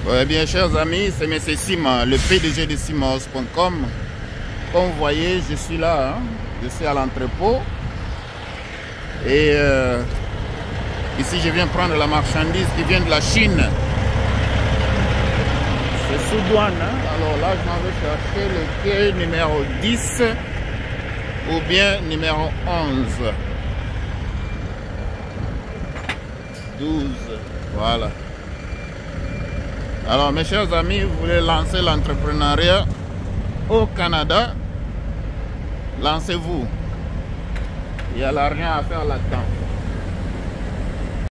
Ouais, bien, chers amis, c'est M. Sima, le PDG de Simos.com. Comme vous voyez, je suis là, hein. Je suis à l'entrepôt. Et ici, je viens prendre la marchandise qui vient de la Chine. C'est sous douane. Hein. Alors là, je m'en vais chercher le quai numéro 10 ou bien numéro 11. 12. Voilà. Alors, mes chers amis, vous voulez lancer l'entrepreneuriat au Canada, lancez-vous. Il y a l'argent à faire là-dedans.